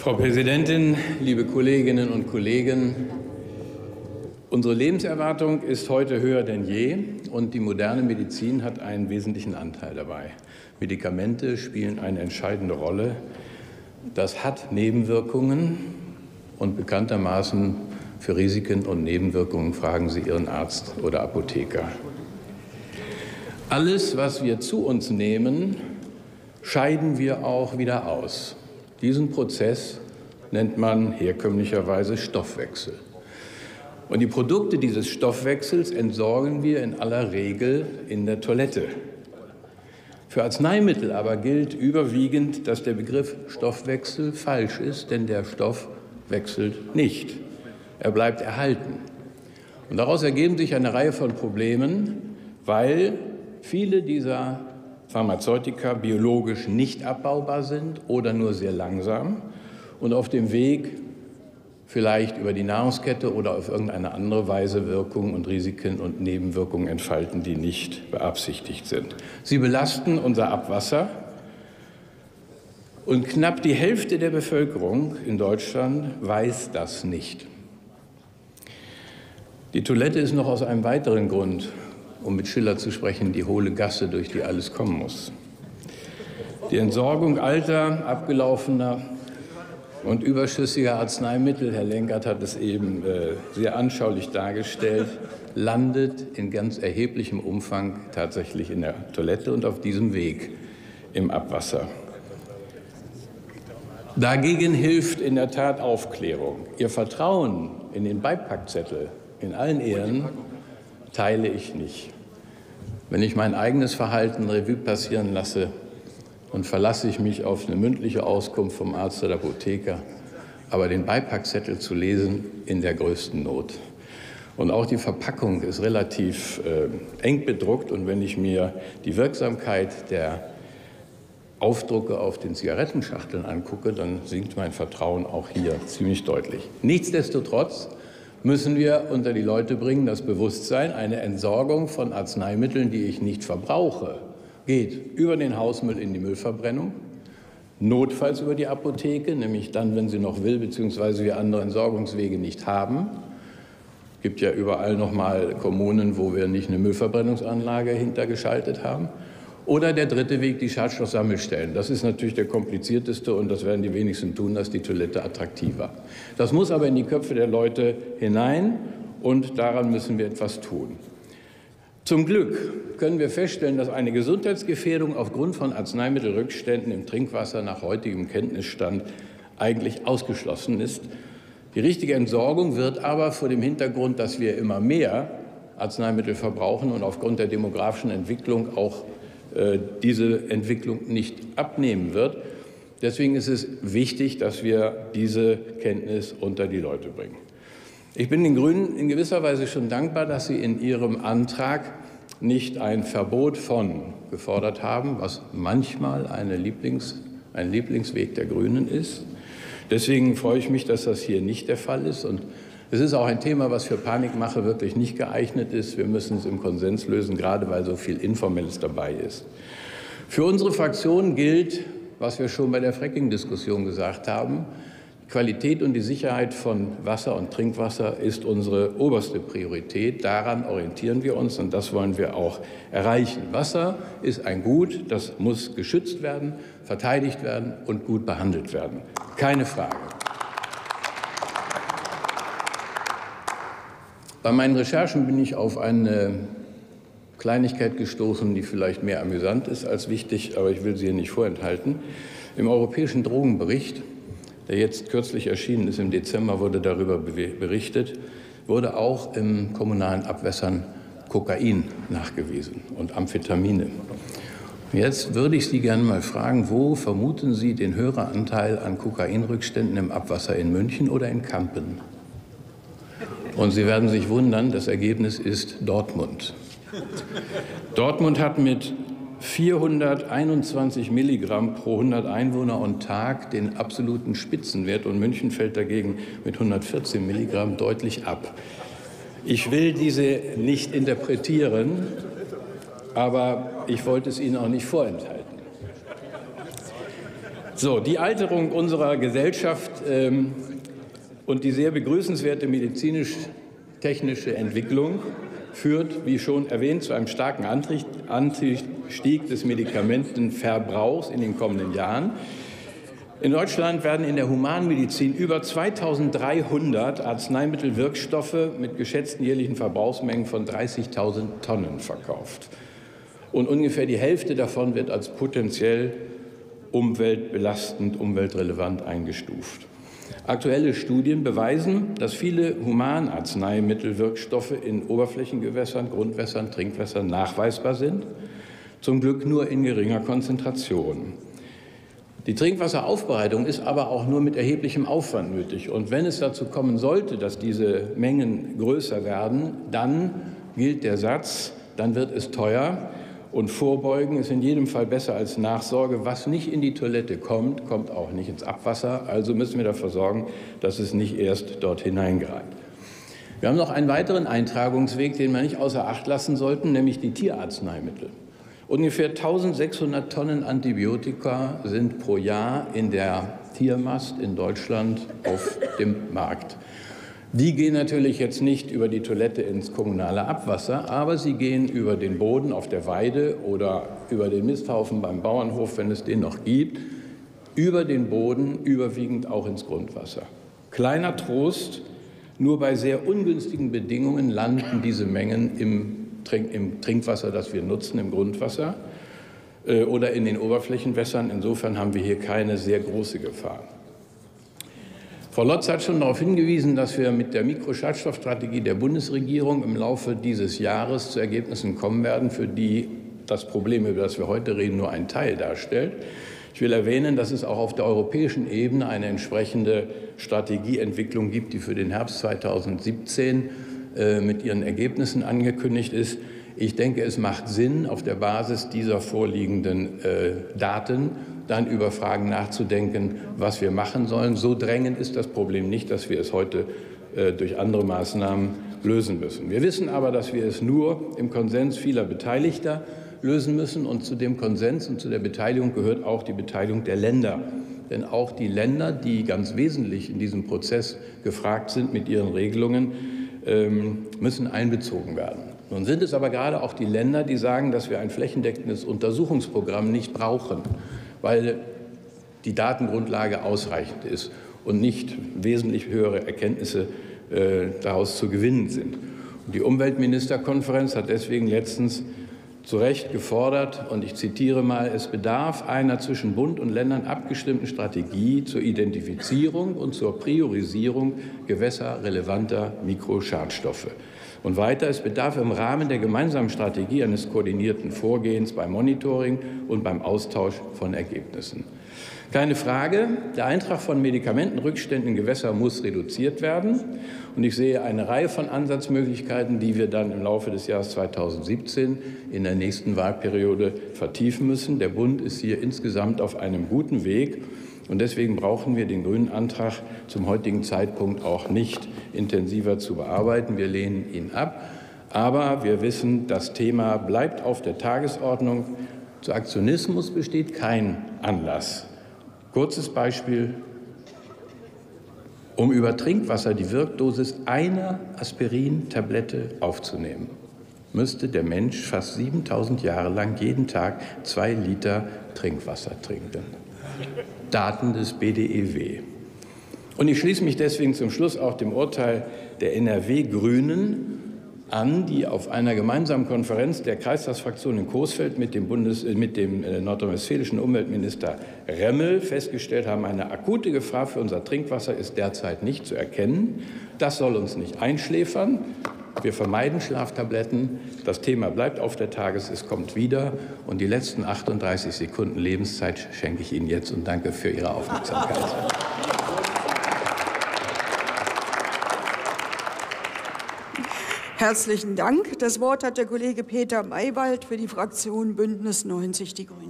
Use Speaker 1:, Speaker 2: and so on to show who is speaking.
Speaker 1: Frau Präsidentin, liebe Kolleginnen und Kollegen! Unsere Lebenserwartung ist heute höher denn je, und die moderne Medizin hat einen wesentlichen Anteil dabei. Medikamente spielen eine entscheidende Rolle. Das hat Nebenwirkungen, und bekanntermaßen für Risiken und Nebenwirkungen fragen Sie Ihren Arzt oder Apotheker. Alles, was wir zu uns nehmen, scheiden wir auch wieder aus. Diesen Prozess nennt man herkömmlicherweise Stoffwechsel. Und die Produkte dieses Stoffwechsels entsorgen wir in aller Regel in der Toilette. Für Arzneimittel aber gilt überwiegend, dass der Begriff Stoffwechsel falsch ist, denn der Stoff wechselt nicht. Er bleibt erhalten. Und daraus ergeben sich eine Reihe von Problemen, weil viele dieser Pharmazeutika biologisch nicht abbaubar sind oder nur sehr langsam und auf dem Weg vielleicht über die Nahrungskette oder auf irgendeine andere Weise Wirkungen und Risiken und Nebenwirkungen entfalten, die nicht beabsichtigt sind. Sie belasten unser Abwasser, und knapp die Hälfte der Bevölkerung in Deutschland weiß das nicht. Die Toilette ist noch aus einem weiteren Grund, um mit Schiller zu sprechen, die hohle Gasse, durch die alles kommen muss. Die Entsorgung alter, abgelaufener und überschüssiger Arzneimittel, Herr Lenkert hat es eben sehr anschaulich dargestellt, landet in ganz erheblichem Umfang tatsächlich in der Toilette und auf diesem Weg im Abwasser. Dagegen hilft in der Tat Aufklärung. Ihr Vertrauen in den Beipackzettel in allen Ehren teile ich nicht. Wenn ich mein eigenes Verhalten Revue passieren lasse, dann verlasse ich mich auf eine mündliche Auskunft vom Arzt oder Apotheker. Aber den Beipackzettel zu lesen, in der größten Not. Und auch die Verpackung ist relativ eng bedruckt. Und wenn ich mir die Wirksamkeit der Aufdrucke auf den Zigarettenschachteln angucke, dann sinkt mein Vertrauen auch hier ziemlich deutlich. Nichtsdestotrotz müssen wir unter die Leute bringen das Bewusstsein, eine Entsorgung von Arzneimitteln, die ich nicht verbrauche, geht über den Hausmüll in die Müllverbrennung, notfalls über die Apotheke, nämlich dann, wenn sie noch will, beziehungsweise wir andere Entsorgungswege nicht haben. Es gibt ja überall noch mal Kommunen, wo wir nicht eine Müllverbrennungsanlage hintergeschaltet haben. Oder der dritte Weg, die Schadstoffsammelstellen. Das ist natürlich der komplizierteste, und das werden die wenigsten tun, dass die Toilette attraktiver. Das muss aber in die Köpfe der Leute hinein, und daran müssen wir etwas tun. Zum Glück können wir feststellen, dass eine Gesundheitsgefährdung aufgrund von Arzneimittelrückständen im Trinkwasser nach heutigem Kenntnisstand eigentlich ausgeschlossen ist. Die richtige Entsorgung wird aber vor dem Hintergrund, dass wir immer mehr Arzneimittel verbrauchen und aufgrund der demografischen Entwicklung auch diese Entwicklung nicht abnehmen wird. Deswegen ist es wichtig, dass wir diese Kenntnis unter die Leute bringen. Ich bin den Grünen in gewisser Weise schon dankbar, dass sie in ihrem Antrag nicht ein Verbot von gefordert haben, was manchmal ein Lieblingsweg der Grünen ist. Deswegen freue ich mich, dass das hier nicht der Fall ist. Und es ist auch ein Thema, was für Panikmache wirklich nicht geeignet ist. Wir müssen es im Konsens lösen, gerade weil so viel Informelles dabei ist. Für unsere Fraktion gilt, was wir schon bei der Fracking-Diskussion gesagt haben: Die Qualität und die Sicherheit von Wasser und Trinkwasser ist unsere oberste Priorität. Daran orientieren wir uns, und das wollen wir auch erreichen. Wasser ist ein Gut, das muss geschützt werden, verteidigt werden und gut behandelt werden. Keine Frage. Bei meinen Recherchen bin ich auf eine Kleinigkeit gestoßen, die vielleicht mehr amüsant ist als wichtig, aber ich will sie hier nicht vorenthalten. Im europäischen Drogenbericht, der jetzt kürzlich erschienen ist, im Dezember wurde darüber berichtet, wurde auch in kommunalen Abwässern Kokain nachgewiesen und Amphetamine. Jetzt würde ich Sie gerne mal fragen, wo vermuten Sie den höheren Anteil an Kokainrückständen im Abwasser, in München oder in Kampen? Und Sie werden sich wundern, das Ergebnis ist Dortmund. Dortmund hat mit 421 Milligramm pro 100 Einwohner und Tag den absoluten Spitzenwert, und München fällt dagegen mit 114 Milligramm deutlich ab. Ich will diese nicht interpretieren, aber ich wollte es Ihnen auch nicht vorenthalten. So, die Alterung unserer Gesellschaft und die sehr begrüßenswerte medizinisch-technische Entwicklung führt, wie schon erwähnt, zu einem starken Anstieg des Medikamentenverbrauchs in den kommenden Jahren. In Deutschland werden in der Humanmedizin über 2.300 Arzneimittelwirkstoffe mit geschätzten jährlichen Verbrauchsmengen von 30.000 Tonnen verkauft. Und ungefähr die Hälfte davon wird als potenziell umweltbelastend, umweltrelevant eingestuft. Aktuelle Studien beweisen, dass viele Humanarzneimittelwirkstoffe in Oberflächengewässern, Grundwässern, Trinkwässern nachweisbar sind, zum Glück nur in geringer Konzentration. Die Trinkwasseraufbereitung ist aber auch nur mit erheblichem Aufwand nötig. Und wenn es dazu kommen sollte, dass diese Mengen größer werden, dann gilt der Satz, dann wird es teuer. Und Vorbeugen ist in jedem Fall besser als Nachsorge. Was nicht in die Toilette kommt, kommt auch nicht ins Abwasser. Also müssen wir dafür sorgen, dass es nicht erst dort hineingelangt. Wir haben noch einen weiteren Eintragungsweg, den wir nicht außer Acht lassen sollten, nämlich die Tierarzneimittel. Ungefähr 1.600 Tonnen Antibiotika sind pro Jahr in der Tiermast in Deutschland auf dem Markt. Die gehen natürlich jetzt nicht über die Toilette ins kommunale Abwasser, aber sie gehen über den Boden auf der Weide oder über den Misthaufen beim Bauernhof, wenn es den noch gibt, über den Boden, überwiegend auch ins Grundwasser. Kleiner Trost, nur bei sehr ungünstigen Bedingungen landen diese Mengen im Trinkwasser, das wir nutzen, im Grundwasser oder in den Oberflächenwässern. Insofern haben wir hier keine sehr große Gefahr. Frau Lotz hat schon darauf hingewiesen, dass wir mit der Mikroschadstoffstrategie der Bundesregierung im Laufe dieses Jahres zu Ergebnissen kommen werden, für die das Problem, über das wir heute reden, nur ein Teil darstellt. Ich will erwähnen, dass es auch auf der europäischen Ebene eine entsprechende Strategieentwicklung gibt, die für den Herbst 2017 mit ihren Ergebnissen angekündigt ist. Ich denke, es macht Sinn, auf der Basis dieser vorliegenden Daten dann über Fragen nachzudenken, was wir machen sollen. So drängend ist das Problem nicht, dass wir es heute durch andere Maßnahmen lösen müssen. Wir wissen aber, dass wir es nur im Konsens vieler Beteiligter lösen müssen. Und zu dem Konsens und zu der Beteiligung gehört auch die Beteiligung der Länder. Denn auch die Länder, die ganz wesentlich in diesem Prozess gefragt sind mit ihren Regelungen, müssen einbezogen werden. Nun sind es aber gerade auch die Länder, die sagen, dass wir ein flächendeckendes Untersuchungsprogramm nicht brauchen, weil die Datengrundlage ausreichend ist und nicht wesentlich höhere Erkenntnisse daraus zu gewinnen sind. Und die Umweltministerkonferenz hat deswegen letztens zu Recht gefordert, und ich zitiere mal, es bedarf einer zwischen Bund und Ländern abgestimmten Strategie zur Identifizierung und zur Priorisierung gewässerrelevanter Mikroschadstoffe. Und weiter, es bedarf im Rahmen der gemeinsamen Strategie eines koordinierten Vorgehens beim Monitoring und beim Austausch von Ergebnissen. Keine Frage, der Eintrag von Medikamentenrückständen in Gewässer muss reduziert werden. Und ich sehe eine Reihe von Ansatzmöglichkeiten, die wir dann im Laufe des Jahres 2017 in der nächsten Wahlperiode vertiefen müssen. Der Bund ist hier insgesamt auf einem guten Weg. Und deswegen brauchen wir den grünen Antrag zum heutigen Zeitpunkt auch nicht intensiver zu bearbeiten. Wir lehnen ihn ab. Aber wir wissen, das Thema bleibt auf der Tagesordnung. Zu Aktionismus besteht kein Anlass. Kurzes Beispiel: Um über Trinkwasser die Wirkdosis einer Aspirin-Tablette aufzunehmen, müsste der Mensch fast 7.000 Jahre lang jeden Tag 2 Liter Trinkwasser trinken. Daten des BDEW. Und ich schließe mich deswegen zum Schluss auch dem Urteil der NRW-Grünen an, die auf einer gemeinsamen Konferenz der Kreistagsfraktion in Coesfeld mit dem nordrhein-westfälischen Umweltminister Remmel festgestellt haben, eine akute Gefahr für unser Trinkwasser ist derzeit nicht zu erkennen. Das soll uns nicht einschläfern. Wir vermeiden Schlaftabletten. Das Thema bleibt auf der Tagesordnung, es kommt wieder. Und die letzten 38 Sekunden Lebenszeit schenke ich Ihnen jetzt und danke für Ihre Aufmerksamkeit.
Speaker 2: Herzlichen Dank. Das Wort hat der Kollege Peter Maywald für die Fraktion Bündnis 90 Die Grünen.